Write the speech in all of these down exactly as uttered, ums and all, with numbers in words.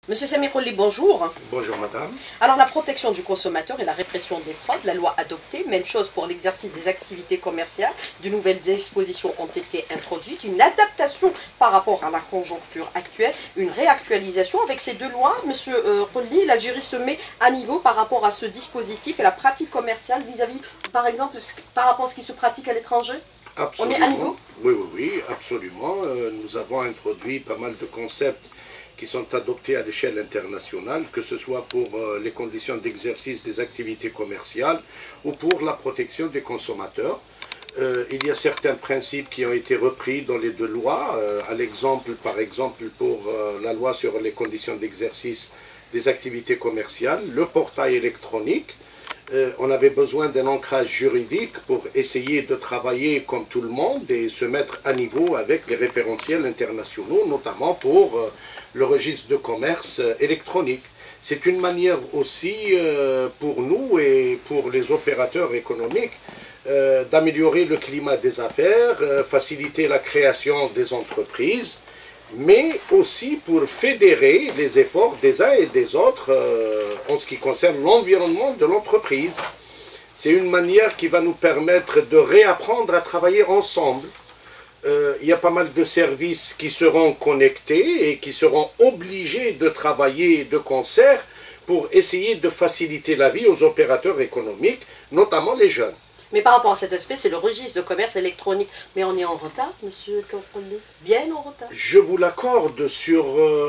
Monsieur Samirouli, bonjour. Bonjour madame. Alors la protection du consommateur et la répression des fraudes, la loi adoptée, même chose pour l'exercice des activités commerciales, de nouvelles dispositions ont été introduites, une adaptation par rapport à la conjoncture actuelle, une réactualisation avec ces deux lois. Monsieur euh, Rolli, l'Algérie se met à niveau par rapport à ce dispositif et la pratique commerciale vis-à-vis, par exemple, par rapport à ce qui se pratique à l'étranger. Absolument. On est à niveau? Oui, oui, oui, absolument. Euh, nous avons introduit pas mal de concepts qui sont adoptés à l'échelle internationale, que ce soit pour euh, les conditions d'exercice des activités commerciales ou pour la protection des consommateurs. Euh, il y a certains principes qui ont été repris dans les deux lois, euh, à l'exemple, par exemple, pour euh, la loi sur les conditions d'exercice des activités commerciales, le portail électronique. Euh, on avait besoin d'un ancrage juridique pour essayer de travailler comme tout le monde et se mettre à niveau avec les référentiels internationaux, notamment pour euh, le registre de commerce euh, électronique. C'est une manière aussi euh, pour nous et pour les opérateurs économiques euh, d'améliorer le climat des affaires, euh, faciliter la création des entreprises, mais aussi pour fédérer les efforts des uns et des autres euh, en ce qui concerne l'environnement de l'entreprise. C'est une manière qui va nous permettre de réapprendre à travailler ensemble. Euh, il y a pas mal de services qui seront connectés et qui seront obligés de travailler de concert pour essayer de faciliter la vie aux opérateurs économiques, notamment les jeunes. Mais par rapport à cet aspect, c'est le registre de commerce électronique. Mais on est en retard, monsieur Rolli, bien en retard. Je vous l'accorde, sur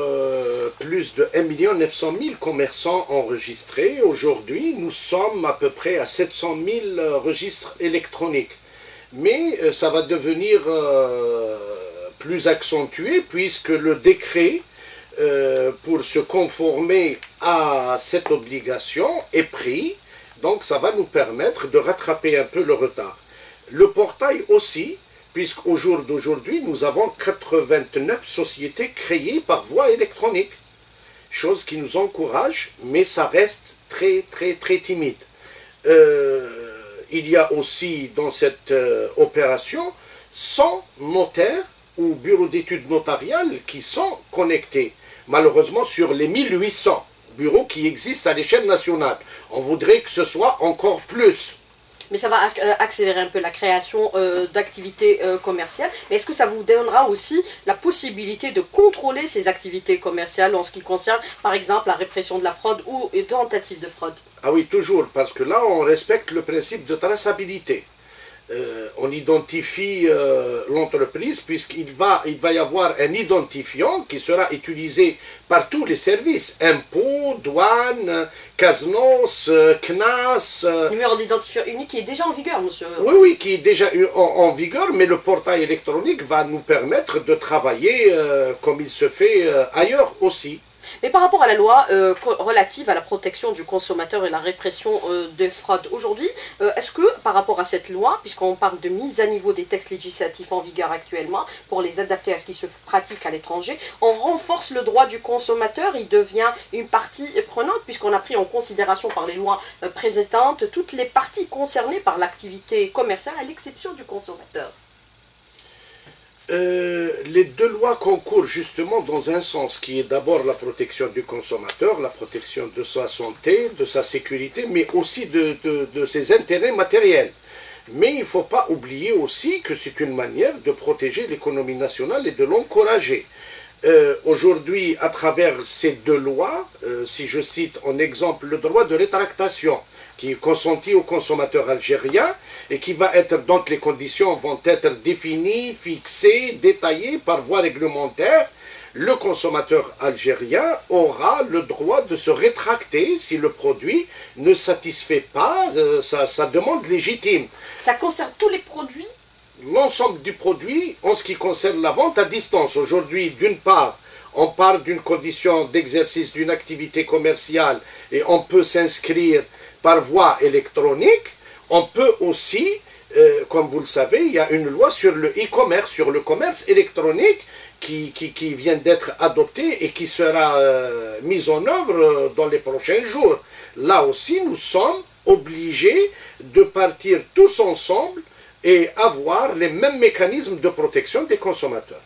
euh, plus de un million neuf cent mille commerçants enregistrés. Aujourd'hui, nous sommes à peu près à sept cent mille registres électroniques. Mais euh, ça va devenir euh, plus accentué puisque le décret euh, pour se conformer à cette obligation est pris. Donc ça va nous permettre de rattraper un peu le retard. Le portail aussi, puisqu'au jour d'aujourd'hui, nous avons quatre-vingt-neuf sociétés créées par voie électronique. Chose qui nous encourage, mais ça reste très très très timide. Euh, il y a aussi dans cette euh, opération cent notaires ou bureaux d'études notariales qui sont connectés. Malheureusement sur les mille huit cents. Bureaux qui existent à l'échelle nationale. On voudrait que ce soit encore plus. Mais ça va accélérer un peu la création euh, d'activités euh, commerciales. Mais est-ce que ça vous donnera aussi la possibilité de contrôler ces activités commerciales en ce qui concerne, par exemple, la répression de la fraude ou une tentative de fraude? Ah oui, toujours, parce que là, on respecte le principe de traçabilité. Euh, on identifie euh, l'entreprise puisqu'il va, il va y avoir un identifiant qui sera utilisé par tous les services, impôts, douane, CASNOS, C N A S. Euh, Numéro d'identifiant unique qui est déjà en vigueur, monsieur. Oui, oui, qui est déjà en, en vigueur, mais le portail électronique va nous permettre de travailler euh, comme il se fait euh, ailleurs aussi. Mais par rapport à la loi euh, relative à la protection du consommateur et la répression euh, des fraudes aujourd'hui, euh, est-ce que par rapport à cette loi, puisqu'on parle de mise à niveau des textes législatifs en vigueur actuellement, pour les adapter à ce qui se pratique à l'étranger, on renforce le droit du consommateur, il devient une partie prenante, puisqu'on a pris en considération par les lois euh, précédentes toutes les parties concernées par l'activité commerciale, à l'exception du consommateur? Euh, les deux lois concourent justement dans un sens qui est d'abord la protection du consommateur, la protection de sa santé, de sa sécurité, mais aussi de, de, de ses intérêts matériels. Mais il ne faut pas oublier aussi que c'est une manière de protéger l'économie nationale et de l'encourager. Euh, Aujourd'hui, à travers ces deux lois, euh, si je cite en exemple le droit de rétractation, qui est consenti aux consommateurs algériens et qui va être, donc les conditions vont être définies, fixées, détaillées par voie réglementaire, le consommateur algérien aura le droit de se rétracter si le produit ne satisfait pas euh, sa, sa demande légitime. Ça concerne tous les produits? L'ensemble du produit en ce qui concerne la vente à distance. Aujourd'hui, d'une part, on parle d'une condition d'exercice d'une activité commerciale et on peut s'inscrire par voie électronique. On peut aussi, euh, comme vous le savez, il y a une loi sur le e-commerce, sur le commerce électronique qui, qui, qui vient d'être adoptée et qui sera euh, mise en œuvre euh, dans les prochains jours. Là aussi, nous sommes obligés de partir tous ensemble et avoir les mêmes mécanismes de protection des consommateurs.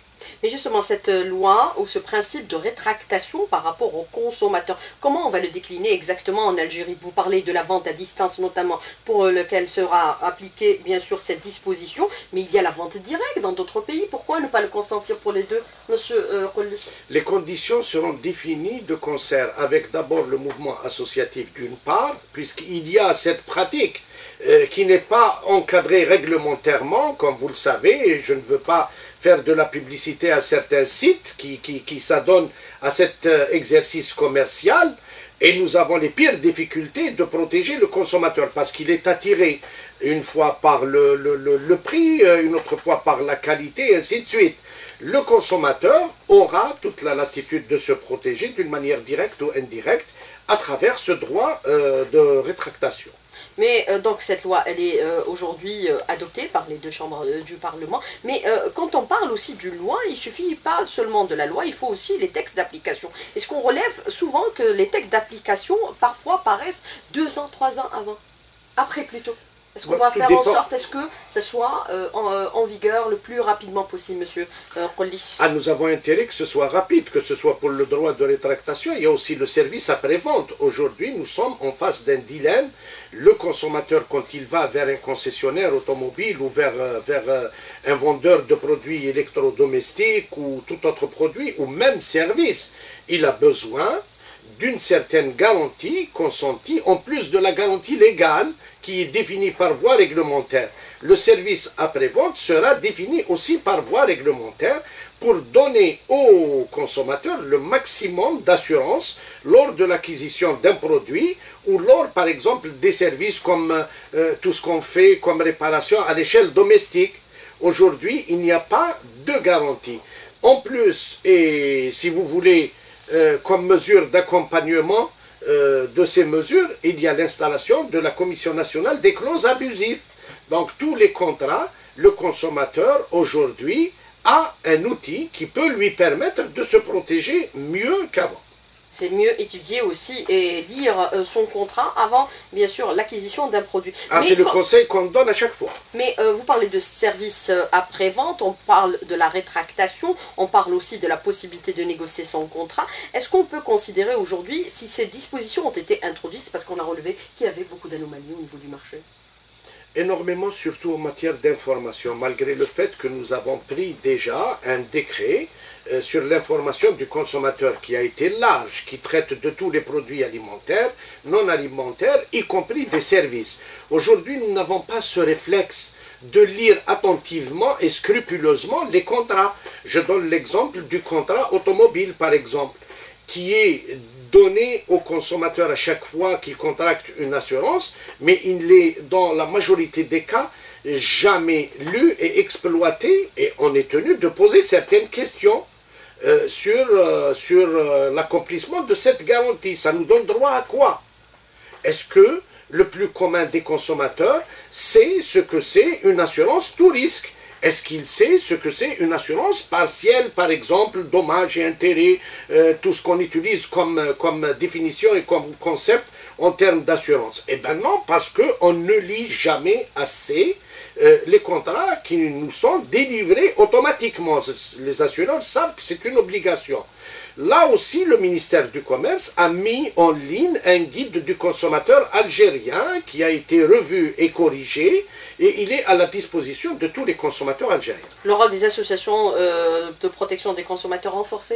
Mais justement, cette loi ou ce principe de rétractation par rapport aux consommateurs, comment on va le décliner exactement en Algérie? Vous parlez de la vente à distance notamment, pour lequel sera appliquée bien sûr cette disposition, mais il y a la vente directe dans d'autres pays. Pourquoi ne pas le consentir pour les deux, monsieur euh, Rolli? Les conditions seront définies de concert avec d'abord le mouvement associatif d'une part, puisqu'il y a cette pratique euh, qui n'est pas encadrée réglementairement, comme vous le savez, et je ne veux pas faire de la publicité à certains sites qui, qui, qui s'adonnent à cet euh, exercice commercial, et nous avons les pires difficultés de protéger le consommateur, parce qu'il est attiré une fois par le, le, le, le prix, une autre fois par la qualité, et ainsi de suite. Le consommateur aura toute la latitude de se protéger d'une manière directe ou indirecte à travers ce droit euh, de rétractation. Mais euh, donc cette loi, elle est euh, aujourd'hui euh, adoptée par les deux chambres euh, du Parlement. Mais euh, quand on parle aussi d'une loi, il ne suffit pas seulement de la loi, il faut aussi les textes d'application. Est-ce qu'on relève souvent que les textes d'application, parfois, paraissent deux ans, trois ans avant? Après plutôt. Est-ce qu'on Bah, va faire dépend. en sorte, est-ce que ça soit euh, en, euh, en vigueur le plus rapidement possible, monsieur euh, Rolli? Ah, nous avons intérêt que ce soit rapide, que ce soit pour le droit de rétractation. Il y a aussi le service après-vente. Aujourd'hui, nous sommes en face d'un dilemme. Le consommateur, quand il va vers un concessionnaire automobile ou vers, euh, vers euh, un vendeur de produits électrodomestiques ou tout autre produit, ou même service, il a besoin d'une certaine garantie consentie, en plus de la garantie légale qui est définie par voie réglementaire. Le service après-vente sera défini aussi par voie réglementaire pour donner aux consommateurs le maximum d'assurance lors de l'acquisition d'un produit ou lors, par exemple, des services comme euh, tout ce qu'on fait comme réparation à l'échelle domestique. Aujourd'hui, il n'y a pas de garantie. En plus, et si vous voulez, Euh, comme mesure d'accompagnement euh, de ces mesures, il y a l'installation de la Commission nationale des clauses abusives. Donc tous les contrats, le consommateur aujourd'hui a un outil qui peut lui permettre de se protéger mieux qu'avant. C'est mieux étudier aussi et lire euh, son contrat avant, bien sûr, l'acquisition d'un produit. Ah, c'est le conseil qu'on donne à chaque fois. Mais euh, vous parlez de service euh, après-vente, on parle de la rétractation, on parle aussi de la possibilité de négocier son contrat. Est-ce qu'on peut considérer aujourd'hui, si ces dispositions ont été introduites, c'est parce qu'on a relevé qu'il y avait beaucoup d'anomalies au niveau du marché? Énormément, surtout en matière d'information, malgré le fait que nous avons pris déjà un décret euh, sur l'information du consommateur qui a été large, qui traite de tous les produits alimentaires, non alimentaires, y compris des services. Aujourd'hui, nous n'avons pas ce réflexe de lire attentivement et scrupuleusement les contrats. Je donne l'exemple du contrat automobile, par exemple, qui est donné au consommateur à chaque fois qu'il contracte une assurance, mais il est dans la majorité des cas jamais lu et exploité, et on est tenu de poser certaines questions euh, sur, euh, sur euh, l'accomplissement de cette garantie. Ça nous donne droit à quoi? Est-ce que le plus commun des consommateurs sait ce que c'est une assurance tout risque? Est-ce qu'il sait ce que c'est une assurance partielle, par exemple, dommages et intérêts, euh, tout ce qu'on utilise comme, comme définition et comme concept en termes d'assurance? Eh bien non, parce qu'on ne lit jamais assez euh, les contrats qui nous sont délivrés automatiquement. Les assureurs savent que c'est une obligation. Là aussi, le ministère du Commerce a mis en ligne un guide du consommateur algérien qui a été revu et corrigé, et il est à la disposition de tous les consommateurs algériens. Le rôle des associations euh, de protection des consommateurs renforcé?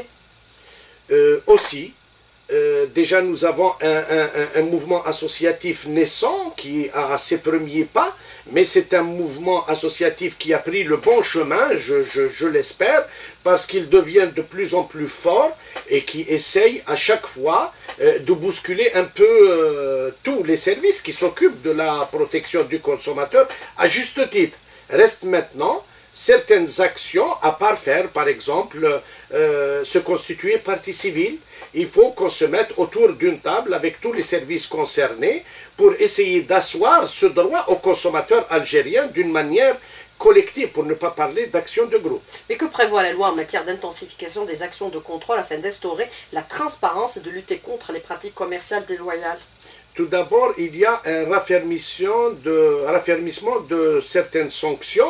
euh, Aussi, euh, déjà nous avons un, un, un mouvement associatif naissant qui a ses premiers pas, mais c'est un mouvement associatif qui a pris le bon chemin, je, je, je l'espère, parce qu'il devient de plus en plus fort et qui essaye à chaque fois euh, de bousculer un peu euh, tous les services qui s'occupent de la protection du consommateur à juste titre. Reste maintenant certaines actions à part faire, par exemple, euh, se constituer partie civile. Il faut qu'on se mette autour d'une table avec tous les services concernés pour essayer d'asseoir ce droit aux consommateurs algériens d'une manière collective, pour ne pas parler d'action de groupe. Mais que prévoit la loi en matière d'intensification des actions de contrôle afin d'instaurer la transparence et de lutter contre les pratiques commerciales déloyales? Tout d'abord, il y a un raffermissement de, raffermissement de certaines sanctions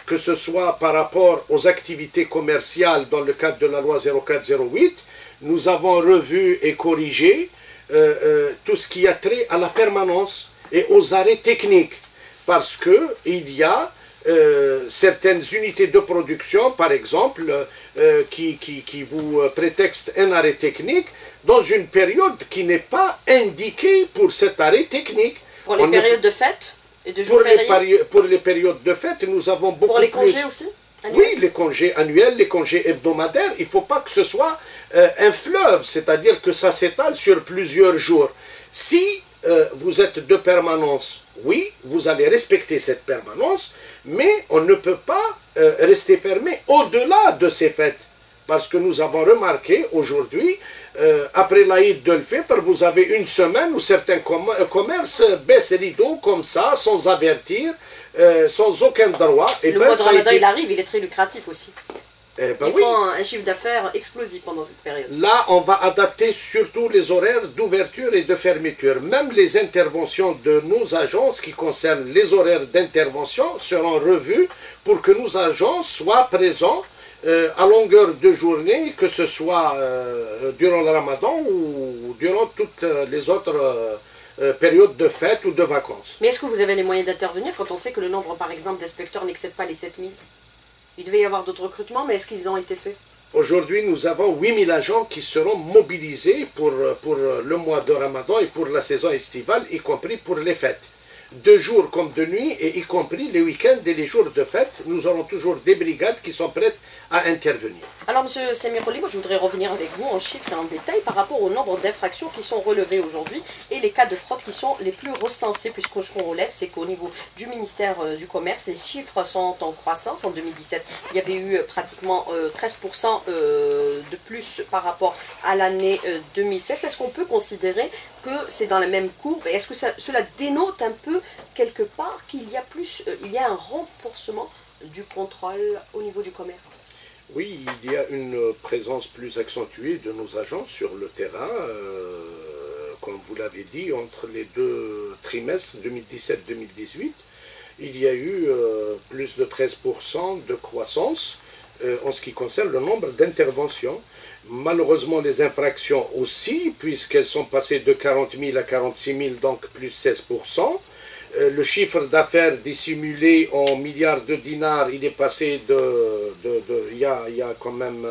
que ce soit par rapport aux activités commerciales dans le cadre de la loi zéro quatre zéro huit, nous avons revu et corrigé euh, euh, tout ce qui a trait à la permanence et aux arrêts techniques. Parce qu'il y a euh, certaines unités de production, par exemple, euh, qui, qui, qui vous prétextent un arrêt technique dans une période qui n'est pas indiquée pour cet arrêt technique. Pour les On périodes ne... de fête et de jours pour les, fériés. pour les périodes de fête, nous avons beaucoup Pour les plus... congés aussi annuels. Oui, les congés annuels, les congés hebdomadaires, il ne faut pas que ce soit euh, un fleuve, c'est-à-dire que ça s'étale sur plusieurs jours. Si euh, vous êtes de permanence, oui, vous allez respecter cette permanence, mais on ne peut pas euh, rester fermé au-delà de ces fêtes. Parce que nous avons remarqué aujourd'hui, euh, après l'Aïd de l'Fitr, vous avez une semaine où certains com commerces baissent les rideaux comme ça, sans avertir, euh, sans aucun droit. Et le ben, mois de Ramadan, été... été... il arrive, il est très lucratif aussi. Eh ben Ils oui. font un chiffre d'affaires explosif pendant cette période. Là, on va adapter surtout les horaires d'ouverture et de fermeture. Même les interventions de nos agences qui concernent les horaires d'intervention seront revues pour que nos agences soient présents euh, à longueur de journée, que ce soit euh, durant le Ramadan ou durant toutes les autres euh, euh, périodes de fête ou de vacances. Mais est-ce que vous avez les moyens d'intervenir quand on sait que le nombre, par exemple, d'inspecteurs n'excède pas les sept mille? Il devait y avoir d'autres recrutements, mais est-ce qu'ils ont été faits? Aujourd'hui, nous avons huit mille agents qui seront mobilisés pour, pour le mois de Ramadan et pour la saison estivale, y compris pour les fêtes. De jour comme de nuit, et y compris les week-ends et les jours de fête, nous aurons toujours des brigades qui sont prêtes à intervenir. Alors, M. Semiroli, moi je voudrais revenir avec vous en chiffres et en détail par rapport au nombre d'infractions qui sont relevées aujourd'hui et les cas de fraude qui sont les plus recensés, puisque ce qu'on relève, c'est qu'au niveau du ministère euh, du Commerce, les chiffres sont en croissance. En deux mille dix-sept, il y avait eu euh, pratiquement euh, treize pour cent euh, de plus par rapport à l'année euh, deux mille seize. Est-ce qu'on peut considérer que c'est dans la même courbe? Est-ce que ça, cela dénote un peu quelque part qu'il y a plus, euh, il y a un renforcement du contrôle au niveau du commerce? Oui, il y a une présence plus accentuée de nos agents sur le terrain, euh, comme vous l'avez dit, entre les deux trimestres deux mille dix-sept deux mille dix-huit, il y a eu euh, plus de treize pour cent de croissance euh, en ce qui concerne le nombre d'interventions. Malheureusement, les infractions aussi, puisqu'elles sont passées de quarante mille à quarante-six mille, donc plus seize pour cent. Le chiffre d'affaires dissimulé en milliards de dinars, il est passé de... de, de il, y a, il y a quand même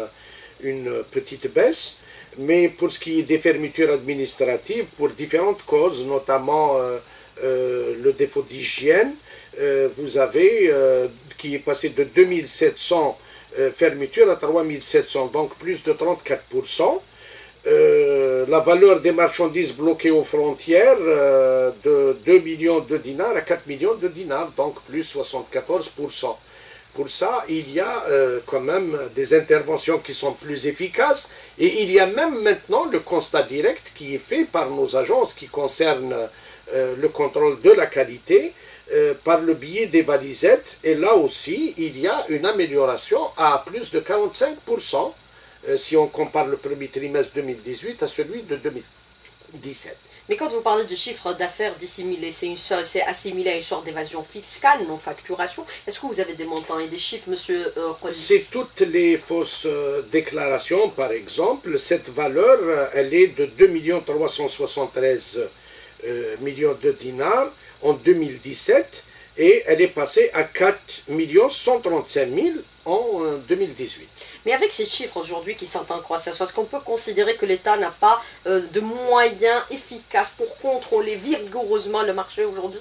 une petite baisse. Mais pour ce qui est des fermetures administratives, pour différentes causes, notamment euh, euh, le défaut d'hygiène, euh, vous avez euh, qui est passé de deux mille sept cents euh, fermetures à trois mille sept cents, donc plus de trente-quatre pour cent. Euh, la valeur des marchandises bloquées aux frontières euh, de deux millions de dinars à quatre millions de dinars, donc plus soixante-quatorze pour cent. Pour ça, il y a euh, quand même des interventions qui sont plus efficaces et il y a même maintenant le constat direct qui est fait par nos agences qui concerne euh, le contrôle de la qualité euh, par le biais des valisettes, et là aussi il y a une amélioration à plus de quarante-cinq pour cent si on compare le premier trimestre deux mille dix-huit à celui de deux mille dix-sept. Mais quand vous parlez de chiffre d'affaires dissimulé, c'est assimilé à une sorte d'évasion fiscale, non facturation. Est-ce que vous avez des montants et des chiffres, monsieur euh, C'est toutes les fausses euh, déclarations, par exemple. Cette valeur, euh, elle est de deux millions trois cent soixante-treize euh, millions de dinars en deux mille dix-sept et elle est passée à quatre millions cent trente-cinq mille en euh, deux mille dix-huit. Mais avec ces chiffres aujourd'hui qui sont en croissance, est-ce qu'on peut considérer que l'État n'a pas euh, de moyens efficaces pour contrôler vigoureusement le marché aujourd'hui?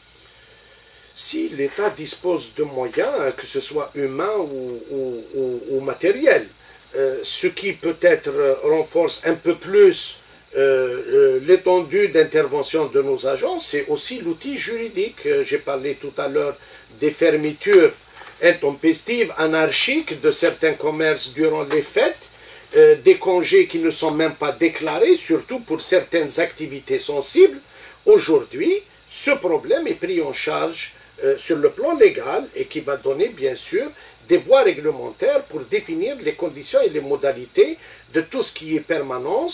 Si l'État dispose de moyens, que ce soit humains ou, ou, ou, ou matériels, euh, ce qui peut-être renforce un peu plus euh, euh, l'étendue d'intervention de nos agents, c'est aussi l'outil juridique. J'ai parlé tout à l'heure des fermetures intempestives, anarchiques de certains commerces durant les fêtes, euh, des congés qui ne sont même pas déclarés, surtout pour certaines activités sensibles. Aujourd'hui, ce problème est pris en charge euh, sur le plan légal et qui va donner bien sûr des voies réglementaires pour définir les conditions et les modalités de tout ce qui est permanence,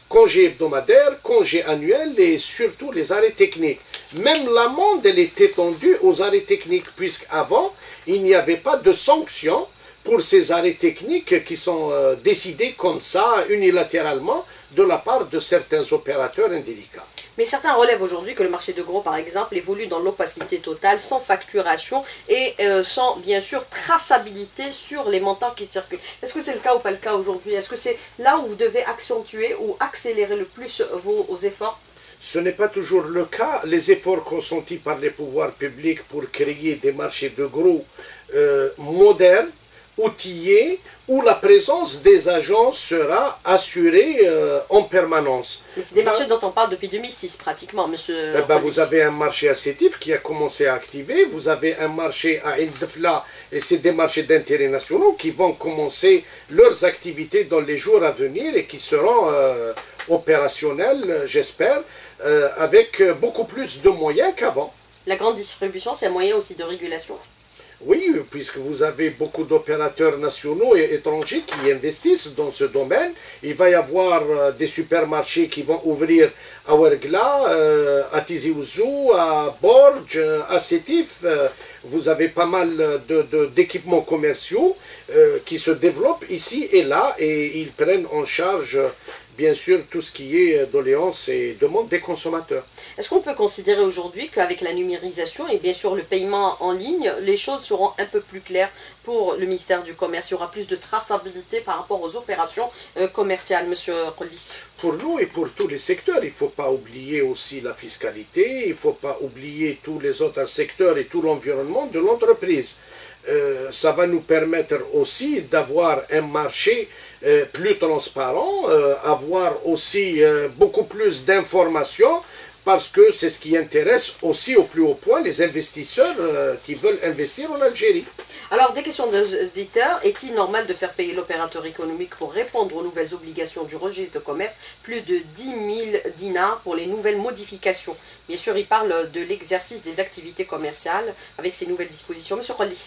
congés hebdomadaires, congés annuels et surtout les arrêts techniques. Même l'amende, elle est étendue aux arrêts techniques, puisqu'avant, il n'y avait pas de sanctions pour ces arrêts techniques qui sont euh, décidés comme ça, unilatéralement, de la part de certains opérateurs indélicats. Mais certains relèvent aujourd'hui que le marché de gros, par exemple, évolue dans l'opacité totale, sans facturation et euh, sans, bien sûr, traçabilité sur les montants qui circulent. Est-ce que c'est le cas ou pas le cas aujourd'hui? Est-ce que c'est là où vous devez accentuer ou accélérer le plus vos, vos efforts? Ce n'est pas toujours le cas. Les efforts consentis par les pouvoirs publics pour créer des marchés de gros euh, modernes, outillés, où la présence des agents sera assurée euh, en permanence. C'est des marchés dont on parle depuis deux mille six pratiquement, monsieur. Eh ben, vous avez un marché à Sétif qui a commencé à activer, vous avez un marché à Indefla, et c'est des marchés d'intérêt nationaux qui vont commencer leurs activités dans les jours à venir et qui seront euh, opérationnels, j'espère, euh, avec beaucoup plus de moyens qu'avant. La grande distribution, c'est un moyen aussi de régulation. Oui, puisque vous avez beaucoup d'opérateurs nationaux et étrangers qui investissent dans ce domaine. Il va y avoir euh, des supermarchés qui vont ouvrir à Ouergla, euh, à Tizi Ouzou, à Borj, euh, à Sétif. Euh, vous avez pas mal de, de, d'équipements commerciaux euh, qui se développent ici et là et ils prennent en charge, bien sûr, tout ce qui est doléances et demandes des consommateurs. Est-ce qu'on peut considérer aujourd'hui qu'avec la numérisation et bien sûr le paiement en ligne, les choses seront un peu plus claires pour le ministère du Commerce? Il y aura plus de traçabilité par rapport aux opérations euh, commerciales, monsieur Kolli? Pour nous et pour tous les secteurs, il ne faut pas oublier aussi la fiscalité, il ne faut pas oublier tous les autres secteurs et tout l'environnement de l'entreprise. Euh, ça va nous permettre aussi d'avoir un marché euh, plus transparent, euh, avoir aussi euh, beaucoup plus d'informations, parce que c'est ce qui intéresse aussi au plus haut point les investisseurs euh, qui veulent investir en Algérie. Alors, des questions d'auditeurs. Est-il normal de faire payer l'opérateur économique pour répondre aux nouvelles obligations du registre de commerce plus de dix mille dinars pour les nouvelles modifications? Bien sûr, il parle de l'exercice des activités commerciales avec ces nouvelles dispositions. Monsieur Kolli?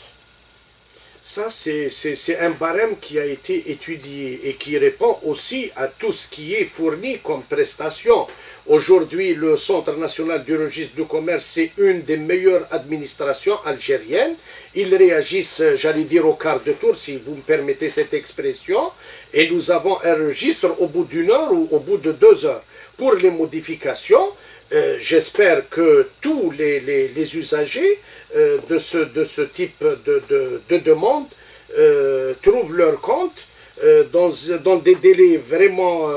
Ça, c'est un barème qui a été étudié et qui répond aussi à tout ce qui est fourni comme prestation. Aujourd'hui, le Centre national du registre du commerce, c'est une des meilleures administrations algériennes. Ils réagissent, j'allais dire, au quart de tour, si vous me permettez cette expression. Et nous avons un registre au bout d'une heure ou au bout de deux heures. Pour les modifications, Euh, j'espère que tous les, les, les usagers euh, de, ce, de ce type de, de, de demande euh, trouvent leur compte euh, dans, dans des délais vraiment euh,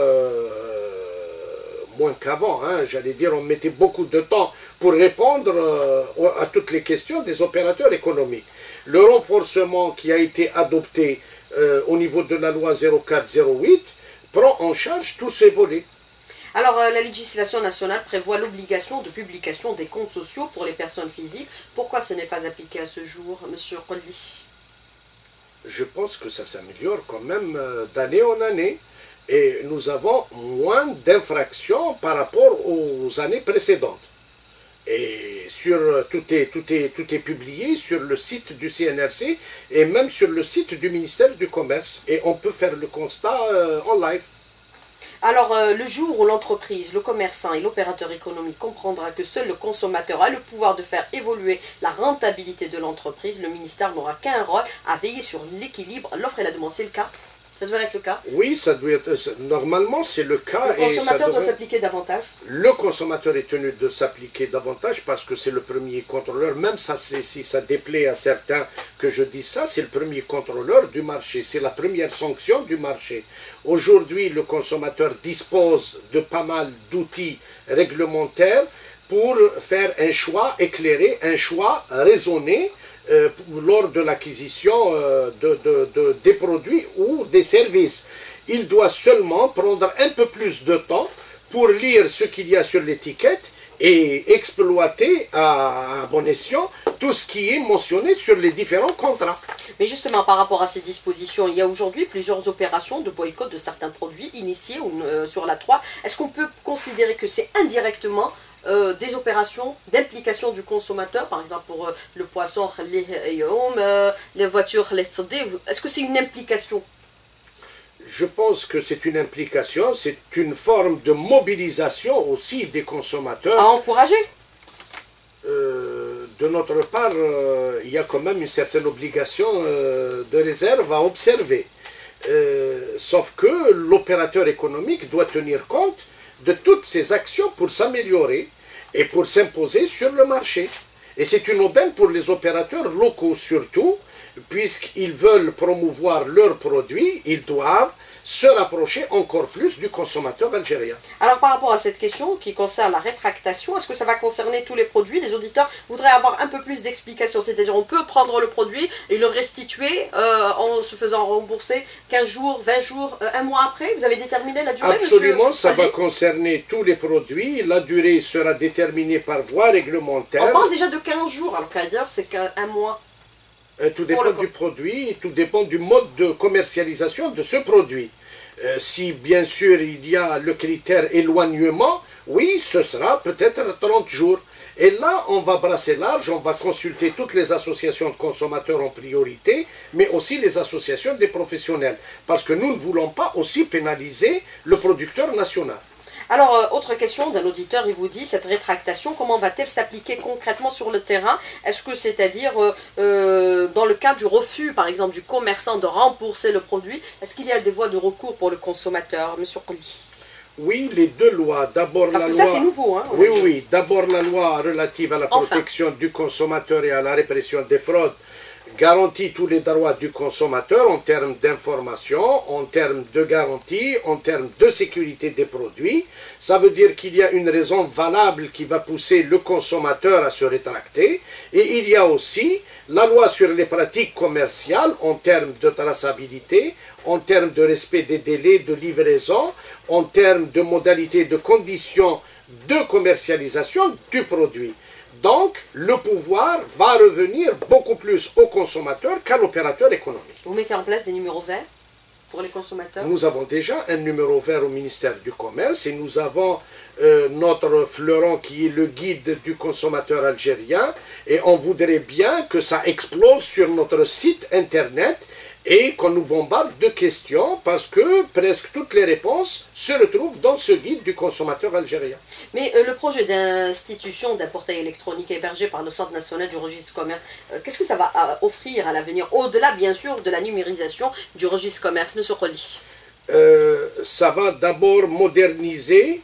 moins qu'avant. Hein, j'allais dire, on mettait beaucoup de temps pour répondre euh, à toutes les questions des opérateurs économiques. Le renforcement qui a été adopté euh, au niveau de la loi zéro quatre zéro huit prend en charge tous ces volets. Alors, euh, la législation nationale prévoit l'obligation de publication des comptes sociaux pour les personnes physiques. Pourquoi ce n'est pas appliqué à ce jour, monsieur Kolli? Je pense que ça s'améliore quand même euh, d'année en année. Et nous avons moins d'infractions par rapport aux années précédentes. Et sur, tout, est, tout, est, tout est publié sur le site du C N R C et même sur le site du ministère du Commerce. Et on peut faire le constat euh, en live. Alors, euh, le jour où l'entreprise, le commerçant et l'opérateur économique comprendra que seul le consommateur a le pouvoir de faire évoluer la rentabilité de l'entreprise, le ministère n'aura qu'un rôle à veiller sur l'équilibre, l'offre et la demande. C'est le cas? Ça devrait être le cas? Oui, ça doit être, normalement c'est le cas. Le consommateur et ça doit devrait... s'appliquer davantage? Le consommateur est tenu de s'appliquer davantage parce que c'est le premier contrôleur, même ça, si ça déplaît à certains que je dis ça, c'est le premier contrôleur du marché, c'est la première sanction du marché. Aujourd'hui, le consommateur dispose de pas mal d'outils réglementaires pour faire un choix éclairé, un choix raisonné, Euh, lors de l'acquisition euh, de, de, de, des produits ou des services. Il doit seulement prendre un peu plus de temps pour lire ce qu'il y a sur l'étiquette et exploiter à, à bon escient tout ce qui est mentionné sur les différents contrats. Mais justement, par rapport à ces dispositions, il y a aujourd'hui plusieurs opérations de boycott de certains produits initiés euh, sur la trois. Est-ce qu'on peut considérer que c'est indirectement Euh, des opérations d'implication du consommateur, par exemple pour euh, le poisson, les, euh, les voitures, les est-ce que c'est une implication? Je pense que c'est une implication, c'est une forme de mobilisation aussi des consommateurs. À encourager. Euh, de notre part, euh, il y a quand même une certaine obligation euh, de réserve à observer. Euh, sauf que l'opérateur économique doit tenir compte de toutes ces actions pour s'améliorer et pour s'imposer sur le marché. Et c'est une aubaine pour les opérateurs locaux surtout, puisqu'ils veulent promouvoir leurs produits, ils doivent se rapprocher encore plus du consommateur algérien. Alors par rapport à cette question qui concerne la rétractation, est-ce que ça va concerner tous les produits? Les auditeurs voudraient avoir un peu plus d'explications, c'est-à-dire on peut prendre le produit et le restituer euh, en se faisant rembourser quinze jours, vingt jours, euh, un mois après. Vous avez déterminé la durée? Absolument, monsieur ça Khalid? va concerner tous les produits. La durée sera déterminée par voie réglementaire. On parle déjà de quinze jours, alors qu'ailleurs c'est qu'un mois. Euh, tout dépend du produit et tout dépend du mode de commercialisation de ce produit. Euh, si bien sûr il y a le critère éloignement, oui, ce sera peut-être trente jours. Et là, on va brasser large, on va consulter toutes les associations de consommateurs en priorité, mais aussi les associations des professionnels. Parce que nous ne voulons pas aussi pénaliser le producteur national. Alors, euh, autre question d'un auditeur, il vous dit, cette rétractation, comment va-t-elle s'appliquer concrètement sur le terrain? Est-ce que c'est-à-dire, euh, euh, dans le cas du refus, par exemple, du commerçant de rembourser le produit, est-ce qu'il y a des voies de recours pour le consommateur, monsieur Khalid? Oui, les deux lois. D'abord la loi... Parce que ça, c'est nouveau. Hein, oui, oui. D'abord la loi relative à la enfin. protection du consommateur et à la répression des fraudes garantit tous les droits du consommateur en termes d'information, en termes de garantie, en termes de sécurité des produits. Ça veut dire qu'il y a une raison valable qui va pousser le consommateur à se rétracter. Et il y a aussi la loi sur les pratiques commerciales en termes de traçabilité, en termes de respect des délais de livraison, en termes de modalités, de conditions de commercialisation du produit. Donc, le pouvoir va revenir beaucoup plus au consommateur qu'à l'opérateur économique. Vous mettez en place des numéros verts pour les consommateurs? Nous avons déjà un numéro vert au ministère du Commerce et nous avons euh, notre fleuron qui est le guide du consommateur algérien et on voudrait bien que ça explose sur notre site internet et qu'on nous bombarde de questions parce que presque toutes les réponses se retrouvent dans ce guide du consommateur algérien. Mais euh, le projet d'institution d'un portail électronique hébergé par le Centre national du registre commerce, euh, qu'est-ce que ça va euh, offrir à l'avenir, au-delà bien sûr de la numérisation du registre commerce, monsieur Khalid? euh, Ça va d'abord moderniser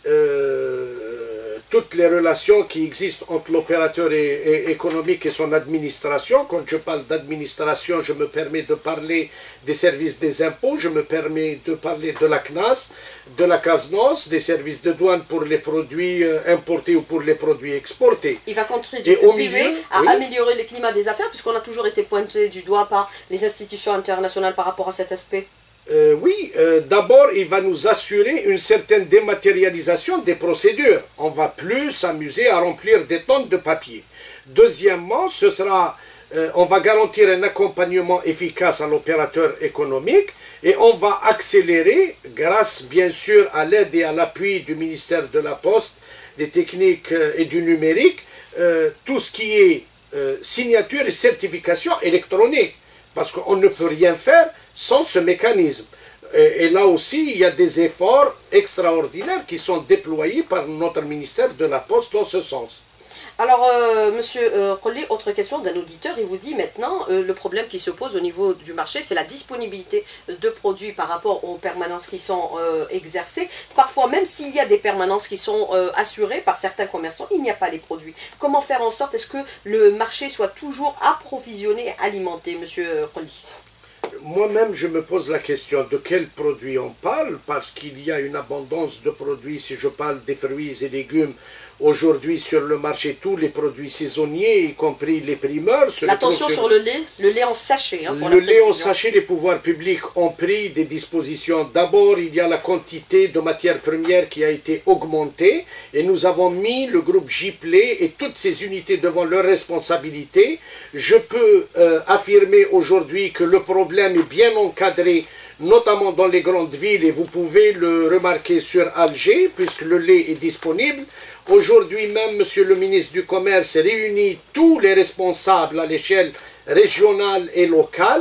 euh, toutes les relations qui existent entre l'opérateur économique et son administration. Quand je parle d'administration, je me permets de parler des services des impôts, je me permets de parler de la C N A S, de la C A S N O S, des services de douane pour les produits importés ou pour les produits exportés. Il va contribuer au milieu, à oui. améliorer le climat des affaires, puisqu'on a toujours été pointé du doigt par les institutions internationales par rapport à cet aspect. Euh, oui, euh, d'abord, il va nous assurer une certaine dématérialisation des procédures. On ne va plus s'amuser à remplir des tonnes de papier. Deuxièmement, ce sera, euh, on va garantir un accompagnement efficace à l'opérateur économique et on va accélérer, grâce bien sûr à l'aide et à l'appui du ministère de la Poste, des techniques euh, et du numérique, euh, tout ce qui est euh, signature et certification électronique. Parce qu'on ne peut rien faire sans ce mécanisme. Et, et là aussi, il y a des efforts extraordinaires qui sont déployés par notre ministère de la Poste dans ce sens. Alors, euh, monsieur euh, Khalid, autre question d'un auditeur, il vous dit maintenant, euh, le problème qui se pose au niveau du marché, c'est la disponibilité de produits par rapport aux permanences qui sont euh, exercées. Parfois, même s'il y a des permanences qui sont euh, assurées par certains commerçants, il n'y a pas les produits. Comment faire en sorte est-ce que le marché soit toujours approvisionné et alimenté, monsieur Khalid? Moi-même, je me pose la question de quels produits on parle, parce qu'il y a une abondance de produits. Si je parle des fruits et légumes, aujourd'hui sur le marché, tous les produits saisonniers, y compris les primeurs. Attention sur le lait, le lait en sachet. Hein, pour le la lait en sachet, les pouvoirs publics ont pris des dispositions. D'abord, il y a la quantité de matières premières qui a été augmentée et nous avons mis le groupe Giplé et toutes ces unités devant leurs responsabilités. Je peux euh, affirmer aujourd'hui que le problème est bien encadré, notamment dans les grandes villes, et vous pouvez le remarquer sur Alger, puisque le lait est disponible. Aujourd'hui même, Monsieur le ministre du Commerce réunit tous les responsables à l'échelle régionale et locale.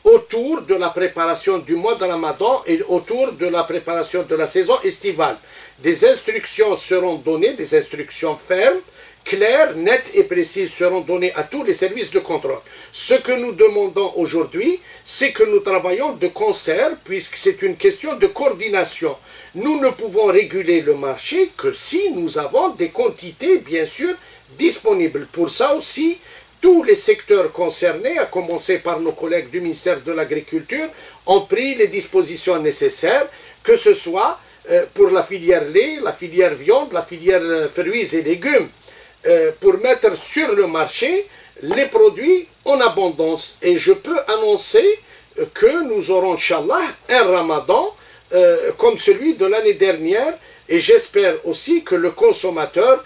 autour de la préparation du mois de Ramadan et autour de la préparation de la saison estivale. Des instructions seront données, des instructions fermes, claires, nettes et précises seront données à tous les services de contrôle. Ce que nous demandons aujourd'hui, c'est que nous travaillons de concert, puisque c'est une question de coordination. Nous ne pouvons réguler le marché que si nous avons des quantités, bien sûr, disponibles. Pour ça aussi, tous les secteurs concernés, à commencer par nos collègues du ministère de l'Agriculture, ont pris les dispositions nécessaires, que ce soit euh, pour la filière lait, la filière viande, la filière euh, fruits et légumes, euh, pour mettre sur le marché les produits en abondance. Et je peux annoncer euh, que nous aurons, Inch'Allah, un Ramadan euh, comme celui de l'année dernière, et j'espère aussi que le consommateur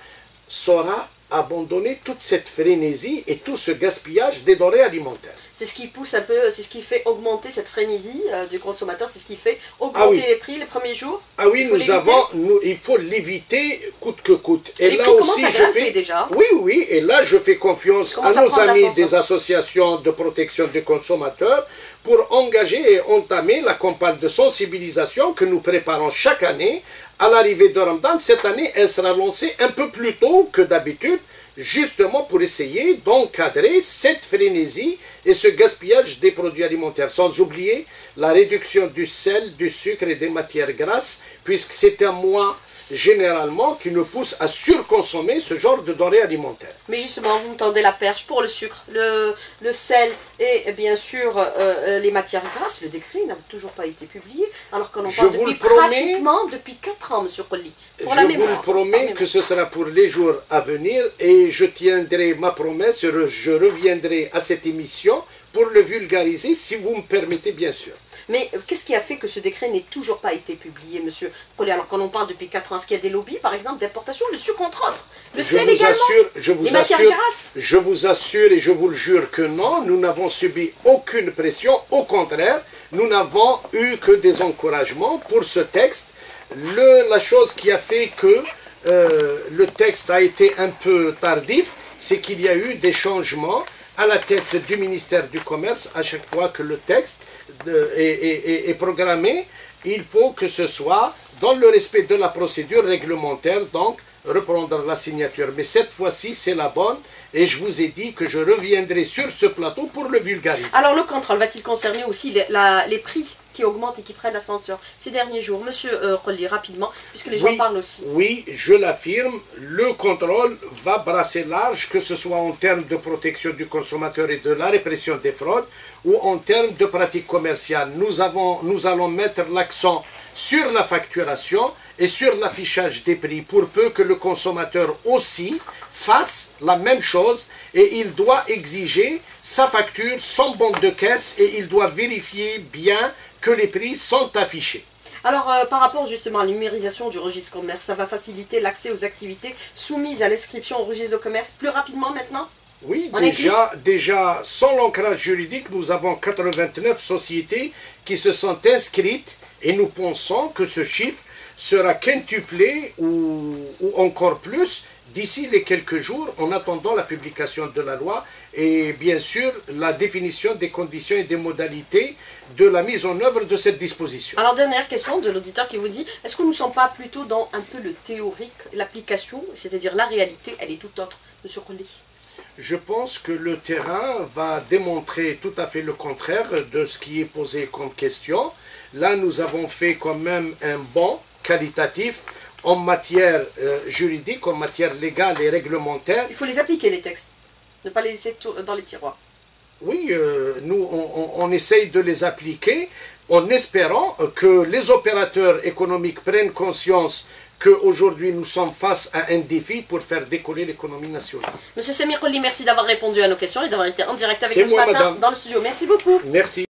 saura abandonner toute cette frénésie et tout ce gaspillage des denrées alimentaires. C'est ce qui pousse un peu, c'est ce qui fait augmenter cette frénésie euh, du consommateur, c'est ce qui fait augmenter ah oui. les prix les premiers jours. Ah oui, nous avons, nous, il faut l'éviter coûte que coûte. Et, et les là prix aussi, à je fais déjà. Oui, oui, et là je fais confiance à nos amis des associations de protection des consommateurs pour engager et entamer la campagne de sensibilisation que nous préparons chaque année. À l'arrivée de Ramadan, cette année, elle sera lancée un peu plus tôt que d'habitude, justement pour essayer d'encadrer cette frénésie et ce gaspillage des produits alimentaires. Sans oublier la réduction du sel, du sucre et des matières grasses, puisque c'est un mois généralement qui nous pousse à surconsommer ce genre de denrées alimentaires. Mais justement, vous me tendez la perche pour le sucre, le, le sel et bien sûr euh, les matières grasses. Le décret n'a toujours pas été publié, alors qu'on en parle depuis pratiquement depuis quatre ans, M. Kolli. Pour je la vous mémoire, le promets que ce sera pour les jours à venir et je tiendrai ma promesse, je reviendrai à cette émission pour le vulgariser, si vous me permettez bien sûr. Mais qu'est-ce qui a fait que ce décret n'ait toujours pas été publié, monsieur Kolli? Alors qu'on en parle depuis quatre ans, est-ce qu'il y a des lobbies, par exemple, d'importation, le sucre entre autres, le je sel vous également, assure, je vous les assure, matières grasses? Je vous assure et je vous le jure que non, nous n'avons subi aucune pression, au contraire, nous n'avons eu que des encouragements pour ce texte. Le, la chose qui a fait que euh, le texte a été un peu tardif, c'est qu'il y a eu des changements à la tête du ministère du Commerce. À chaque fois que le texte de, est, est, est programmé, il faut que ce soit dans le respect de la procédure réglementaire, donc reprendre la signature. Mais cette fois-ci, c'est la bonne, et je vous ai dit que je reviendrai sur ce plateau pour le vulgariser. Alors le contrôle va-t-il concerner aussi les, la, les prix qui augmentent et qui prennent l'ascenseur ces derniers jours? Monsieur euh, Kolli, rapidement, puisque les gens oui, parlent aussi. Oui, je l'affirme, le contrôle va brasser large, que ce soit en termes de protection du consommateur et de la répression des fraudes, ou en termes de pratiques commerciales. Nous, avons, nous allons mettre l'accent sur la facturation et sur l'affichage des prix, pour peu que le consommateur aussi fasse la même chose, et il doit exiger sa facture, son bon de caisse, et il doit vérifier bien que les prix sont affichés. Alors, euh, par rapport justement à la numérisation du registre commerce, ça va faciliter l'accès aux activités soumises à l'inscription au registre de commerce plus rapidement maintenant? Oui, déjà, déjà, sans l'ancrage juridique, nous avons quatre-vingt-neuf sociétés qui se sont inscrites et nous pensons que ce chiffre sera quintuplé ou, ou encore plus d'ici les quelques jours en attendant la publication de la loi et bien sûr la définition des conditions et des modalités de la mise en œuvre de cette disposition. Alors dernière question de l'auditeur qui vous dit, est-ce que nous ne sommes pas plutôt dans un peu le théorique, l'application, c'est-à-dire la réalité, elle est tout autre, M. Kolli? Je pense que le terrain va démontrer tout à fait le contraire de ce qui est posé comme question. Là, nous avons fait quand même un bond qualitatif en matière euh, juridique, en matière légale et réglementaire. Il faut les appliquer, les textes, ne pas les laisser dans les tiroirs. Oui, euh, nous, on, on, on essaye de les appliquer en espérant que les opérateurs économiques prennent conscience qu'aujourd'hui nous sommes face à un défi pour faire décoller l'économie nationale. Monsieur Samir Kolli, merci d'avoir répondu à nos questions et d'avoir été en direct avec nous ce matin dans le studio. Merci beaucoup. Merci.